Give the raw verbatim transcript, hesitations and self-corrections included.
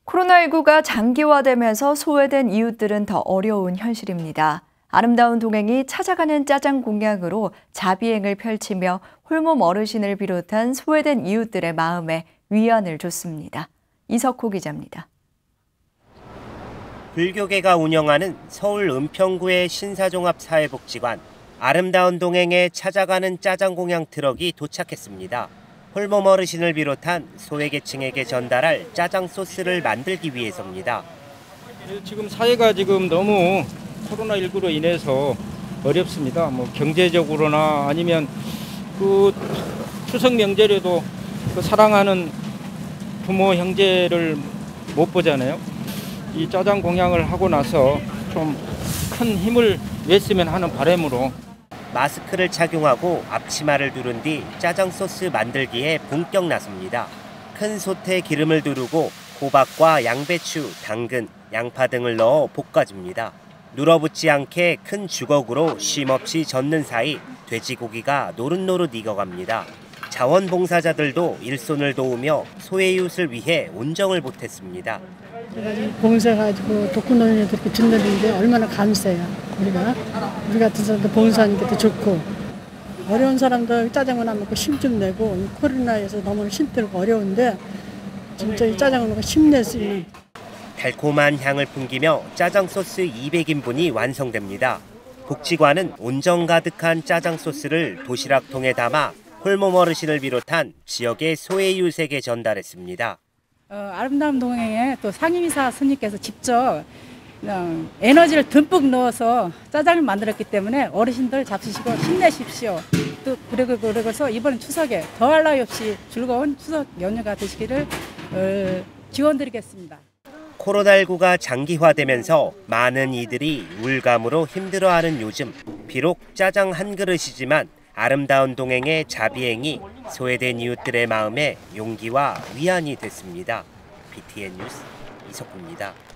코로나십구가 장기화되면서 소외된 이웃들은 더 어려운 현실입니다. 아름다운 동행이 찾아가는 짜장 공약으로 자비행을 펼치며 홀몸 어르신을 비롯한 소외된 이웃들의 마음에 위안을 줬습니다. 이석호 기자입니다. 불교계가 운영하는 서울 은평구의 신사종합사회복지관. 아름다운 동행에 찾아가는 짜장 공양 트럭이 도착했습니다. 홀몸 어르신을 비롯한 소외계층에게 전달할 짜장 소스를 만들기 위해서입니다. 지금 사회가 지금 너무 코로나십구로 인해서 어렵습니다. 뭐 경제적으로나 아니면 그 추석 명절에도 그 사랑하는 부모 형제를 못 보잖아요. 이 짜장 공양을 하고 나서 좀 큰 힘을 냈으면 하는 바람으로 마스크를 착용하고 앞치마를 두른 뒤 짜장 소스 만들기에 본격 나섭니다. 큰 솥에 기름을 두르고 호박과 양배추, 당근, 양파 등을 넣어 볶아줍니다. 눌어붙지 않게 큰 주걱으로 쉼없이 젓는 사이 돼지고기가 노릇노릇 익어갑니다. 자원봉사자들도 일손을 도우며 소외이웃을 위해 온정을 보탰습니다. 봉사가지고 독거노인에 이렇게 짓는데 얼마나 감사해요. 우리가 우리 같은 사람도 봉사하니까 더 좋고 어려운 사람들 짜장면 안 먹고 힘 좀 내고 코로나에서 너무 힘들고 어려운데 진짜 이 짜장면으로 힘낼 수 있는 달콤한 향을 풍기며 짜장 소스 이백 인분이 완성됩니다. 복지관은 온정 가득한 짜장 소스를 도시락통에 담아 홀몸 어르신을 비롯한 지역의 소외이웃에게 전달했습니다. 어, 아름다운 동행에 또 상임이사 스님께서 직접 어, 에너지를 듬뿍 넣어서 짜장을 만들었기 때문에 어르신들 잡수시고 힘내십시오. 또 그리고 그러고서 이번 추석에 더할 나위 없이 즐거운 추석 연휴가 되시기를 어, 지원드리겠습니다. 코로나십구가 장기화되면서 많은 이들이 우울감으로 힘들어하는 요즘, 비록 짜장 한 그릇이지만 아름다운 동행의 자비행이 소외된 이웃들의 마음에 용기와 위안이 됐습니다. 비티엔 뉴스 이석구입니다.